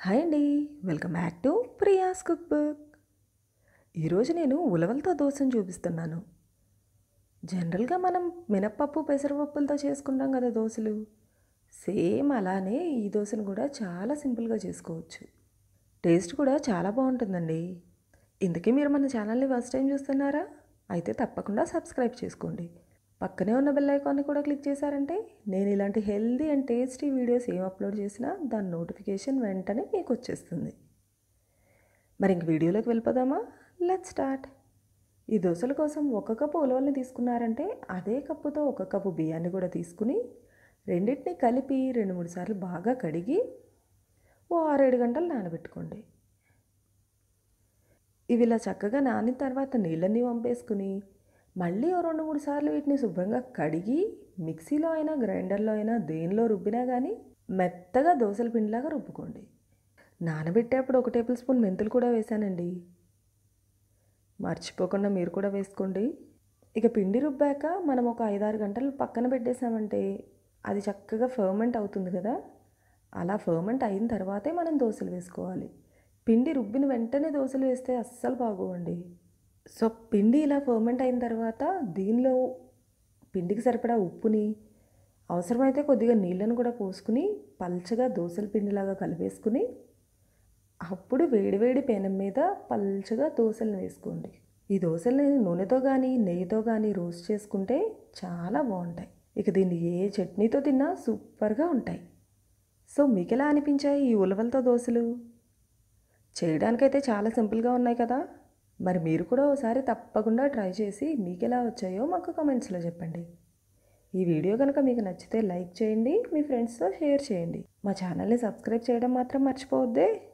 Hi అండి. Welcome back to Priya's cookbook. ఈరోజు నేను ఉలవలతో దోశను చూపిస్తున్నాను. జనరల్గా మనం మినప్పప్పు పెసరపప్పులతో చేసుకుంటాం కదా దోశలు. సేమ్ అలానే ఈ దోశను కూడా చాలా సింపుల్గా చేసుకోవచ్చు. టేస్ట్ కూడా చాలా బాగుంటుందండి. ఇందుకే మీరు మన ఛానల్ని ఫస్ట్ టైం చూస్తున్నారా? అయితే తప్పకుండా సబ్స్క్రైబ్ చేసుకోండి. పక్కనే ఉన్న బెల్ ఐకాన్ని కూడా క్లిక్ చేశారంటే నేను ఇలాంటి హెల్దీ అండ్ టేస్టీ వీడియోస్ ఏం అప్లోడ్ చేసినా దాని నోటిఫికేషన్ వెంటనే మీకు వచ్చేస్తుంది. మరి ఇంక వీడియోలోకి వెళ్ళిపోదామా? Let's start. ఈ దోశల కోసం 1 కప్పు ఉలవల్ని తీసుకున్నారంటే అదే కప్పుతో 1 కప్పు బియ్యాన్ని కూడా తీసుకుని రెండింటిని కలిపి 2-3 సార్లు బాగా కడిగి ఓ 6-7 గంటలు నానబెట్టుకోండి. ఇవి ఇలా చక్కగా నానిన తర్వాత నీళ్ళన్నీ వంపేసుకుని మళ్ళీ ఓ 2-3 సార్లు వీటిని శుభ్రంగా కడిగి మిక్సీలో అయినా గ్రైండర్లో అయినా దేనిలో రుబ్బినా కానీ మెత్తగా దోశల పిండిలాగా రుబ్బుకోండి. నానబెట్టేప్పుడు 1 టేబుల్ స్పూన్ మెంతులు కూడా వేసానండి, మర్చిపోకుండా మీరు కూడా వేసుకోండి. ఇక పిండి రుబ్బాక మనం ఒక 5-6 గంటలు పక్కన పెట్టేసామంటే అది చక్కగా ఫర్మెంట్ అవుతుంది కదా. అలా ఫర్మెంట్ అయిన తర్వాతే మనం దోశలు వేసుకోవాలి. పిండి రుబ్బిన వెంటనే దోశలు వేస్తే అస్సలు బాగోవండి. సో పిండి ఇలా ఫర్మెంట్ అయిన తర్వాత దీనిలో పిండికి సరిపడా ఉప్పుని, అవసరమైతే కొద్దిగా నీళ్ళను కూడా పోసుకుని పల్చగా దోశల పిండిలాగా కలిపేసుకుని అప్పుడు వేడివేడి పెనం మీద పల్చగా దోశలను వేసుకోండి. ఈ దోశల్ని నూనెతో కానీ నెయ్యితో కానీ రోస్ట్ చేసుకుంటే చాలా బాగుంటాయి. ఇక దీన్ని ఏ చట్నీతో తిన్నా సూపర్గా ఉంటాయి. సో మీకు ఎలా అనిపించాయి ఈ ఉలవలతో దోశలు? చేయడానికైతే చాలా సింపుల్గా ఉన్నాయి కదా. మరి మీరు కూడా ఒకసారి తప్పకుండా ట్రై చేసి మీకు ఎలా వచ్చాయో మాకు కామెంట్స్లో చెప్పండి. ఈ వీడియో కనుక మీకు నచ్చితే లైక్ చేయండి, మీ ఫ్రెండ్స్తో షేర్ చేయండి. మా ఛానల్ని సబ్స్క్రైబ్ చేయడం మాత్రం మర్చిపోవద్దే.